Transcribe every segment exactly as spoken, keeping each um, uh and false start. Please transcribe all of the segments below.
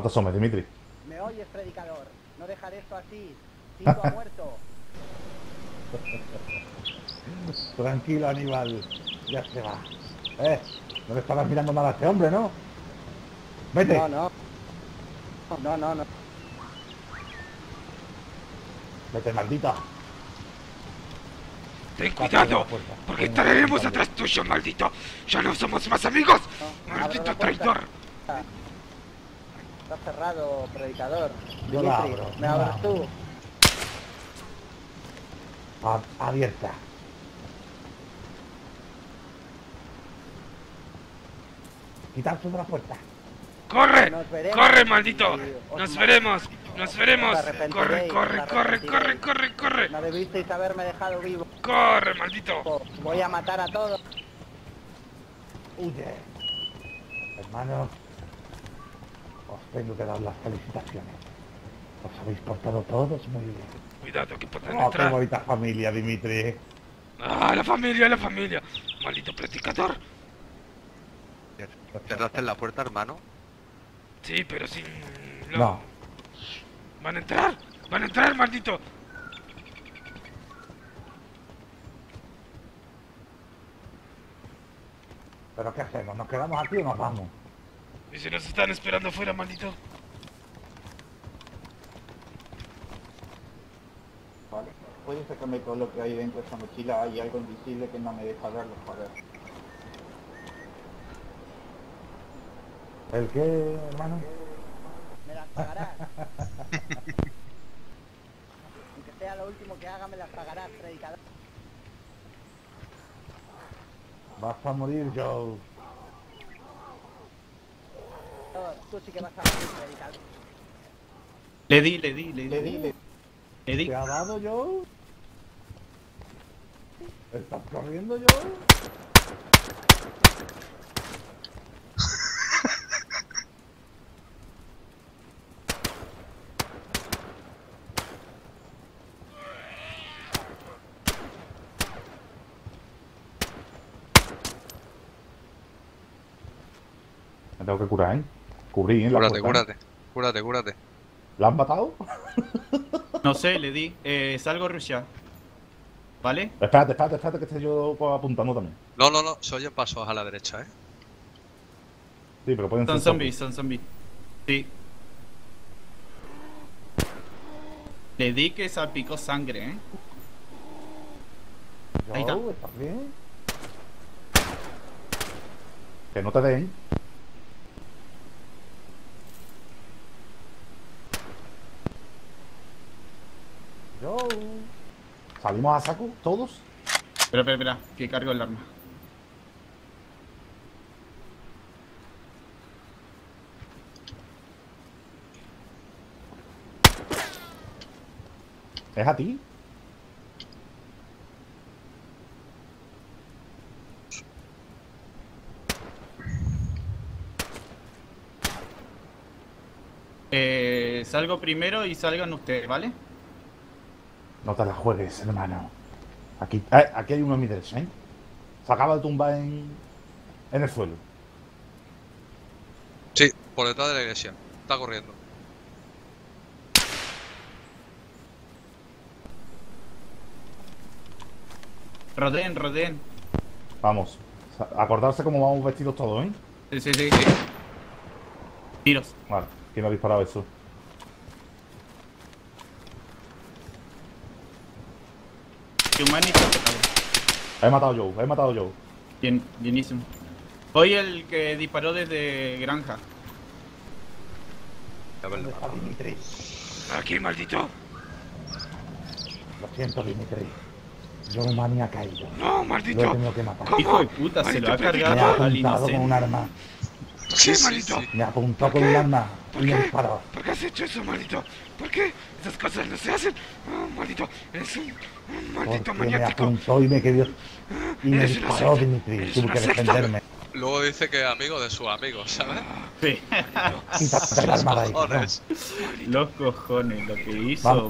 te asomes, Dimitri. ¿Me oyes, predicador? No dejaré esto así. Tito ha muerto. Tranquilo, Aníbal. Ya se va. Eh, no le estabas mirando mal a este hombre, ¿no? Vete. No, no. No, no, no. Vete, maldita. Ten cuidado, porque estaremos atrás tuyo, maldito. Ya no somos más amigos. No, Maldito abro la traidor. puerta. Está cerrado, predicador. Yo la Dimitri, abro, ¿me yo la abres tú? A- abierta. Quitarse de la puerta. ¡Corre! Nos veremos. ¡Corre, maldito! Y os ¡Nos ma- veremos! ¡Nos veremos! Os arrepentiréis, ¡Corre, os corre, corre, corre, arrepentiréis. corre, corre! No debisteis haberme dejado vivo. ¡Corre, maldito! Voy a matar a todos. Huye. Hermanos, os tengo que dar las felicitaciones. Os habéis portado todos muy bien. Cuidado que pueden Oh, qué entrar. bonita familia, Dimitri. ¡Ah, la familia, la familia! ¡Maldito predicador! ¿Cerraste la puerta, hermano? Sí, pero sin... lo- No. ¡Van a entrar! ¡Van a entrar, maldito! ¿Pero qué hacemos? ¿Nos quedamos aquí o nos vamos? Y si nos están esperando afuera, maldito. Vale. Puedes sacarme todo lo que hay dentro de esa mochila. Hay algo invisible que no me deja verlo, joder. ¿El qué, hermano? Me las pagarás. Aunque sea lo último que haga, me las pagarás, predicador. Vas a morir, Joe. Tú sí que vas a morir, predicador. Le di, le di, le di. Le di, le Le di. ¿Te ha dado, Joe? ¿Estás corriendo, Joe? Me tengo que curar, ¿eh? Cubrí, ¿eh? La Cúrate, puerta, ¿eh? cúrate. Cúrate, cúrate. ¿La han matado? No sé, le di. Eh, salgo a rushear. ¿Vale? Espérate, espérate, espérate, que esté yo pues, apuntando también. No, no, no. Se oyen pasos a la derecha, ¿eh? Sí, pero pueden Son ser zombies, son zombies. Sí. Le di que salpicó sangre, ¿eh? Ahí está. Joe, ¿estás bien? Que no te den. Joe. ¿Salimos a saco todos? Espera, espera, espera, que cargo el arma. ¿Es a ti? Eh, salgo primero y salgan ustedes, ¿vale? No te la juegues, hermano. Aquí, eh, aquí hay uno en mi derecha, ¿eh? Se acaba de tumbar en, en el suelo. Sí, por detrás de la iglesia. Está corriendo. Rodeen, rodeen. Vamos. Acordarse cómo vamos vestidos todos, ¿eh? Sí, sí, sí, sí. Tiros. Vale. ¿Quién ha disparado eso? Humanity. He matado yo, he matado yo. Bien, bienísimo. Soy el que disparó desde granja. A ver, ¿Dónde está Dimitri? Aquí, maldito. Lo siento, Dimitri. Joe Manny ha caído. No, Lo he maldito. tenido que matar. ¿Cómo? Hijo de puta, se lo ha Maldito Me cargado ha al apuntado con un inocente. arma. ¿Por Sí, qué, sí, maldito? sí. Me apuntó ¿Por con qué? un arma ¿Por y me qué? disparó. ¿Por qué has hecho eso, maldito? ¿Por qué? Esas cosas no se hacen. Oh, maldito. Eres un, un maldito Porque me maniático. apuntó y me quedó. Y me Eres una disparó, secta. Dimitri. Eres Tuve una que secta. defenderme. Luego dice que es amigo de sus amigos, ¿sabes? Sí. Quítate el arma de ahí. cabrón. Cojones. Los cojones, lo que hizo. Vamos.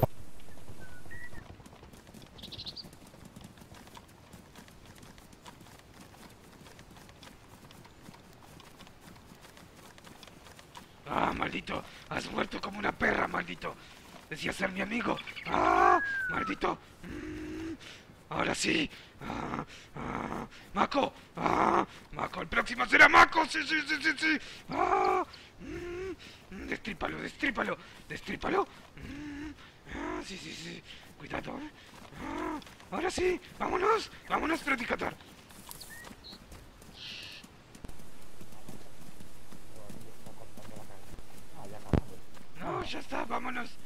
Ah, maldito. Has muerto como una perra, maldito. Decías ser mi amigo. Ah, maldito. Mm, ahora sí. Ah, ah, Mako. Ah, Mako. El próximo será Mako. Sí, sí, sí, sí, sí. Ah, mm, destrípalo, destrípalo. Destrípalo. Mm, ah, sí, sí, sí. Cuidado, eh. Ah, ahora sí. Vámonos. Vámonos, Predicator. No, ya está, vámonos.